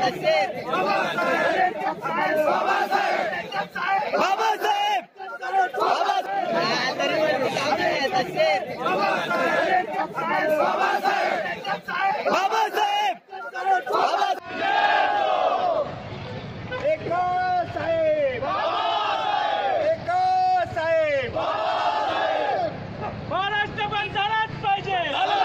महाराष्ट्र बंद झालाच पाहिजे,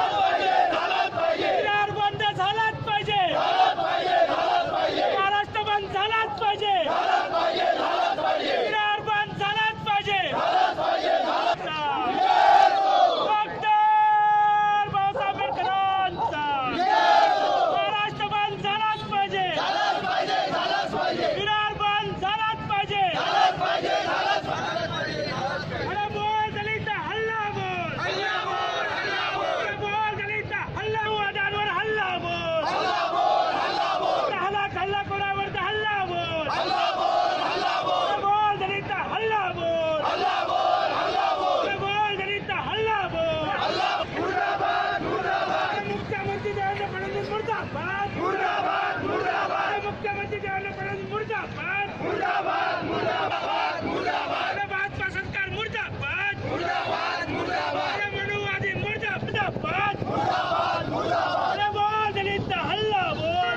विरार बंद झालाच पाहिजे, महाराष्ट्र बंद झालाच पाहिजे, विरार बंद झालाच पाहिजे। डॉक्टर बाबासाहेब आंबेडकरांचा महाराष्ट्र बंद झालाच पाहिजे, विरार बंद झालाच पाहिजे। अरे बोल दलित हल्ला बोल, बोल दलित हल्ला वादांवर हल्ला बोल, हल्ला कोणावर हल्ला बोल, बोल दलित हल्ला बोल, बोल दलित हल्ला बोल। मुख्यमंत्री देवेंद्र फडणवीस मुर्दाबाद, मुख्यमंत्री देवेंद्र फडणवीस मुर्दाबाद, भाजपा सरकार मुर्दाबाद, मनुवादी मुर्दाबाद। अरे बोल दलित हल्ला बोल,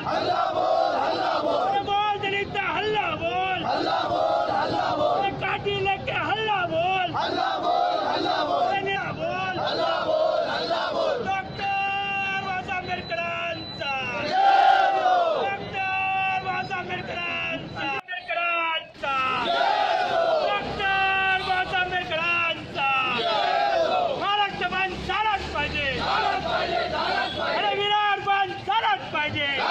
बोल दलित हल्ला बोल, काटी लेके हल्ला बोल, बोल डॉक्टर बाबासाहेब आंबेडकरांचा, डॉक्टर बाबासाहेब आंबेडकरांचा, डॉक्टर बाबासाहेब आंबेडकरांचा। महाराष्ट्र बंद झालाच पाहिजे, अरे विरार बंद झालाच पाहिजे,